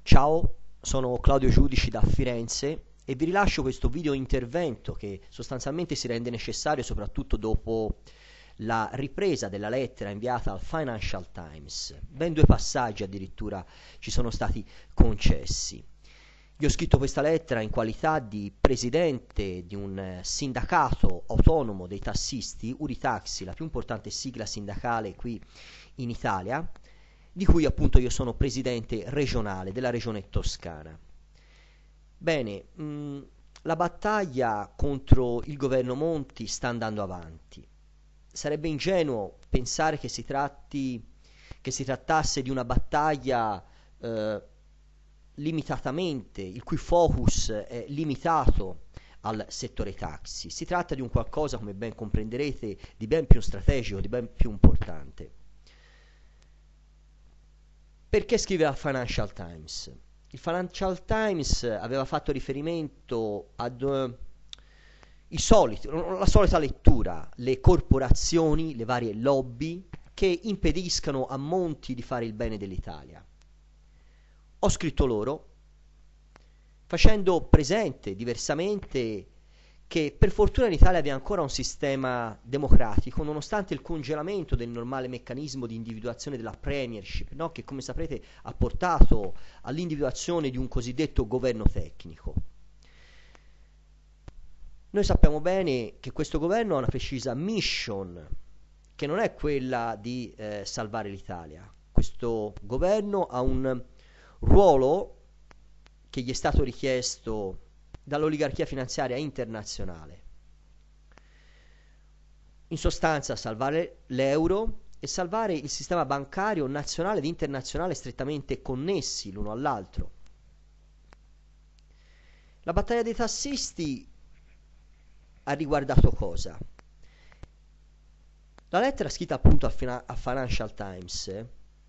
Ciao, sono Claudio Giudici da Firenze e vi rilascio questo video intervento che sostanzialmente si rende necessario soprattutto dopo la ripresa della lettera inviata al Financial Times. Ben due passaggi addirittura ci sono stati concessi. Io ho scritto questa lettera in qualità di presidente di un sindacato autonomo dei tassisti, Uritaxi, la più importante sigla sindacale qui in Italia, di cui appunto io sono presidente regionale della regione Toscana. Bene, la battaglia contro il governo Monti sta andando avanti. Sarebbe ingenuo pensare che si trattasse di una battaglia limitatamente, il cui focus è limitato al settore taxi. Si tratta di un qualcosa, come ben comprenderete, di ben più strategico, di ben più importante. Perché scrive al Financial Times? Il Financial Times aveva fatto riferimento ad la solita lettura, le corporazioni, le varie lobby che impediscano a Monti di fare il bene dell'Italia. Ho scritto loro, facendo presente diversamente che per fortuna in Italia vi è ancora un sistema democratico, nonostante il congelamento del normale meccanismo di individuazione della premiership, no? Che come saprete ha portato all'individuazione di un cosiddetto governo tecnico. Noi sappiamo bene che questo governo ha una precisa mission, che non è quella di salvare l'Italia. Questo governo ha un ruolo che gli è stato richiesto dall'oligarchia finanziaria internazionale. In sostanza salvare l'euro e salvare il sistema bancario nazionale ed internazionale strettamente connessi l'uno all'altro. La battaglia dei tassisti ha riguardato cosa? La lettera scritta appunto a Financial Times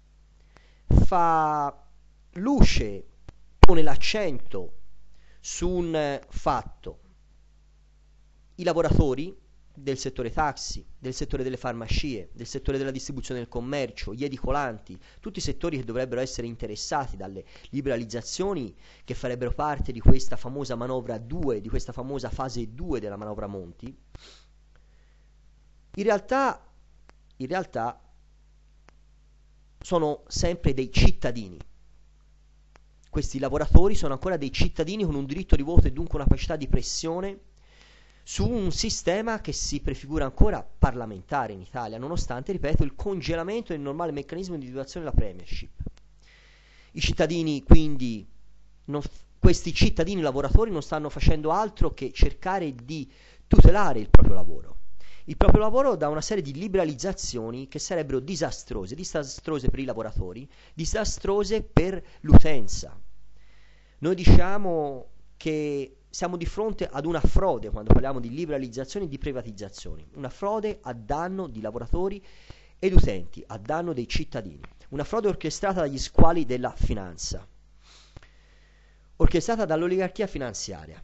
fa luce, pone l'accento su un fatto: i lavoratori del settore taxi, del settore delle farmacie, del settore della distribuzione del commercio, gli edicolanti, tutti i settori che dovrebbero essere interessati dalle liberalizzazioni che farebbero parte di questa famosa manovra 2, di questa famosa fase 2 della manovra Monti, in realtà sono sempre dei cittadini. Questi lavoratori sono ancora dei cittadini con un diritto di voto e dunque una capacità di pressione su un sistema che si prefigura ancora parlamentare in Italia, nonostante, ripeto, il congelamento del normale meccanismo di individuazione della premiership. I cittadini, quindi, questi cittadini lavoratori non stanno facendo altro che cercare di tutelare il proprio lavoro da una serie di liberalizzazioni che sarebbero disastrose per i lavoratori, disastrose per l'utenza. Noi diciamo che siamo di fronte ad una frode quando parliamo di liberalizzazioni e di privatizzazioni, una frode a danno di lavoratori ed utenti, a danno dei cittadini, una frode orchestrata dagli squali della finanza, orchestrata dall'oligarchia finanziaria.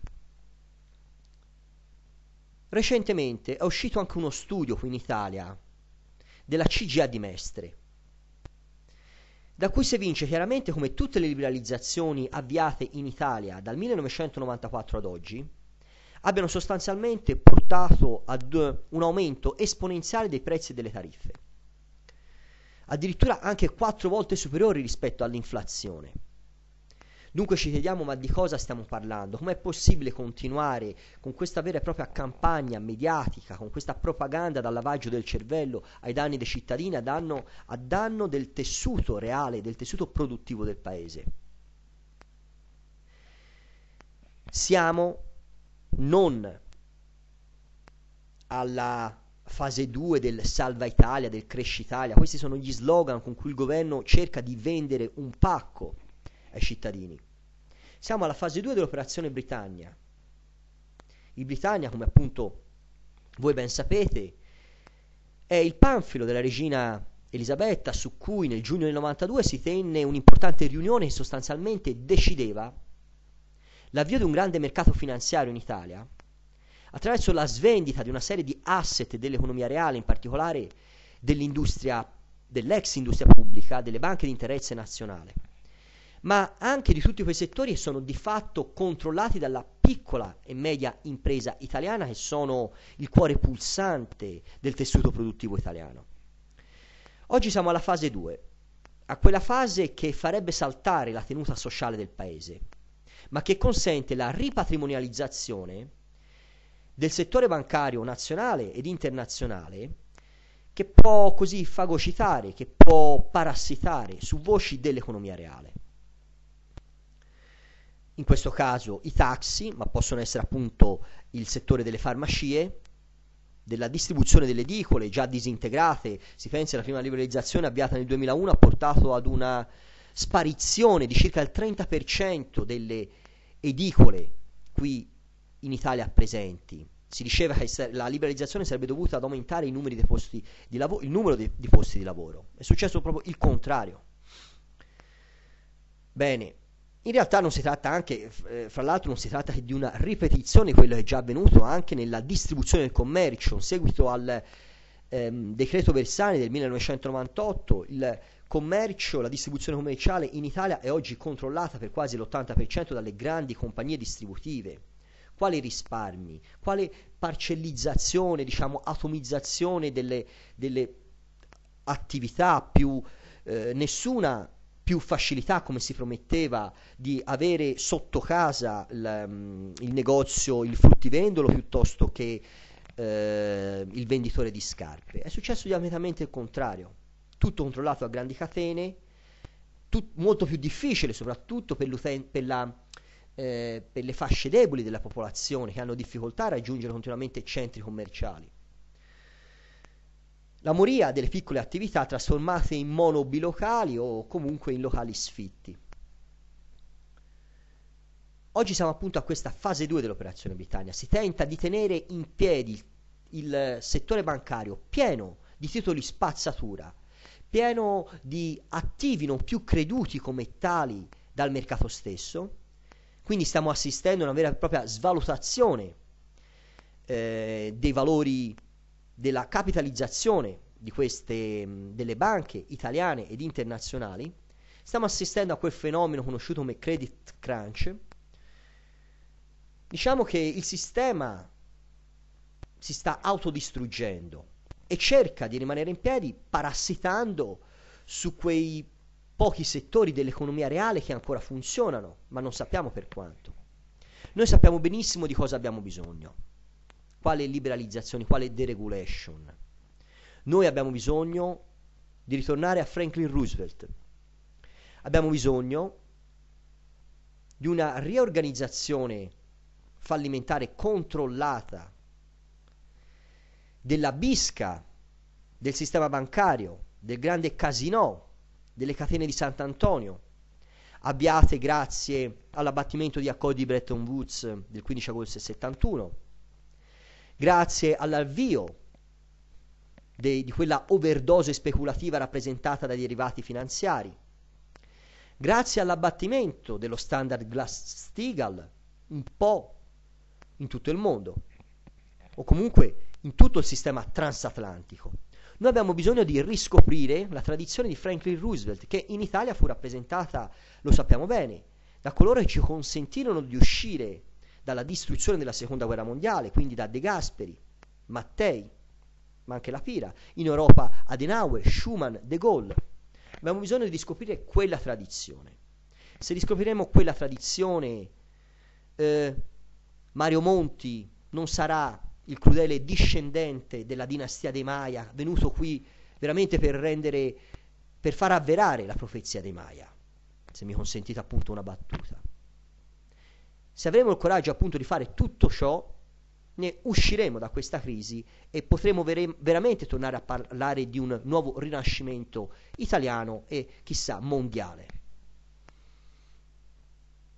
Recentemente è uscito anche uno studio qui in Italia della CGIA di Mestre, da cui si evince chiaramente come tutte le liberalizzazioni avviate in Italia dal 1994 ad oggi abbiano sostanzialmente portato ad un aumento esponenziale dei prezzi e delle tariffe, addirittura anche 4 volte superiori rispetto all'inflazione. Dunque ci chiediamo: ma di cosa stiamo parlando? Com'è possibile continuare con questa vera e propria campagna mediatica, con questa propaganda dal lavaggio del cervello ai danni dei cittadini, a danno del tessuto reale, del tessuto produttivo del paese? Siamo non alla fase 2 del Salva Italia, del Cresci Italia. Questi sono gli slogan con cui il governo cerca di vendere un pacco ai cittadini. Siamo alla fase 2 dell'operazione Britannia. Il Britannia, come appunto voi ben sapete, è il panfilo della regina Elisabetta, su cui nel giugno del 92 si tenne un'importante riunione che sostanzialmente decideva l'avvio di un grande mercato finanziario in Italia attraverso la svendita di una serie di asset dell'economia reale, in particolare dell'industria, dell'ex industria pubblica, delle banche di interesse nazionale, ma anche di tutti quei settori che sono di fatto controllati dalla piccola e media impresa italiana, che sono il cuore pulsante del tessuto produttivo italiano. Oggi siamo alla fase 2, a quella fase che farebbe saltare la tenuta sociale del paese, ma che consente la ripatrimonializzazione del settore bancario nazionale ed internazionale, che può così fagocitare, che può parassitare su voci dell'economia reale. In questo caso i taxi, ma possono essere appunto il settore delle farmacie, della distribuzione delle edicole già disintegrate. Si pensa alla prima liberalizzazione avviata nel 2001 ha portato ad una sparizione di circa il 30% delle edicole qui in Italia presenti. Si diceva che la liberalizzazione sarebbe dovuta ad aumentare i numeri dei posti di il numero di posti di lavoro. È successo proprio il contrario. Bene, in realtà non si tratta anche, fra l'altro non si tratta che di una ripetizione di quello che è già avvenuto anche nella distribuzione del commercio. In seguito al decreto Bersani del 1998, il commercio, la distribuzione commerciale in Italia è oggi controllata per quasi l'80% dalle grandi compagnie distributive. Quali risparmi? Quale parcellizzazione, diciamo atomizzazione delle attività, più nessuna più facilità, come si prometteva, di avere sotto casa il negozio, il fruttivendolo piuttosto che il venditore di scarpe. È successo diametralmente il contrario, tutto controllato a grandi catene, molto più difficile soprattutto per le fasce deboli della popolazione che hanno difficoltà a raggiungere continuamente centri commerciali. La moria delle piccole attività trasformate in monobilocali o comunque in locali sfitti. Oggi siamo appunto a questa fase 2 dell'operazione Britannia. Si tenta di tenere in piedi il settore bancario pieno di titoli spazzatura, pieno di attivi non più creduti come tali dal mercato stesso. Quindi stiamo assistendo a una vera e propria svalutazione dei valori della capitalizzazione di delle banche italiane ed internazionali. Stiamo assistendo a quel fenomeno conosciuto come credit crunch. Diciamo che il sistema si sta autodistruggendo e cerca di rimanere in piedi parassitando su quei pochi settori dell'economia reale che ancora funzionano, ma non sappiamo per quanto. Noi sappiamo benissimo di cosa abbiamo bisogno. Quale liberalizzazione, quale deregulation. Noi abbiamo bisogno di ritornare a Franklin Roosevelt. Abbiamo bisogno di una riorganizzazione fallimentare controllata della bisca del sistema bancario, del grande casinò, delle catene di Sant'Antonio, avviate grazie all'abbattimento di accordi di Bretton Woods del 15 agosto del 71, grazie all'avvio di quella overdose speculativa rappresentata dai derivati finanziari, grazie all'abbattimento dello standard Glass-Steagall un po' in tutto il mondo, o comunque in tutto il sistema transatlantico. Noi abbiamo bisogno di riscoprire la tradizione di Franklin Roosevelt, che in Italia fu rappresentata, lo sappiamo bene, da coloro che ci consentirono di uscire dalla distruzione della seconda guerra mondiale, quindi da De Gasperi, Mattei, ma anche la Pira, in Europa Adenauer, Schuman, De Gaulle. Abbiamo bisogno di riscoprire quella tradizione. Se riscopriremo quella tradizione, Mario Monti non sarà il crudele discendente della dinastia dei Maya, venuto qui veramente per far avverare la profezia dei Maya, se mi consentite appunto una battuta. Se avremo il coraggio appunto di fare tutto ciò, ne usciremo da questa crisi e potremo veramente tornare a parlare di un nuovo rinascimento italiano e chissà mondiale.